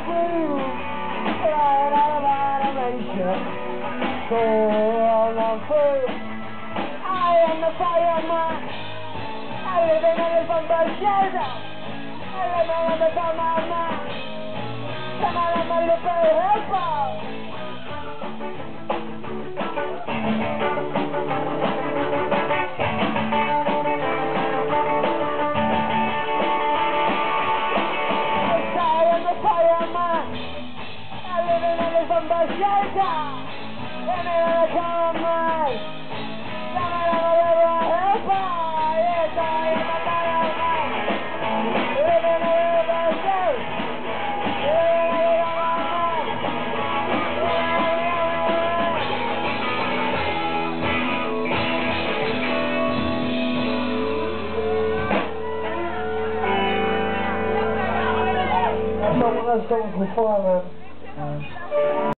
through, right out of animation. So I'm through. I am the fireman. I live in a from the shelter. I live on the top of my mind. Come on, I'm a little helper. From the shelter, and in the common, I'm a little helper. Yes, I am a fireman, living a little safe, living a little safe. Someone has something for fire, man.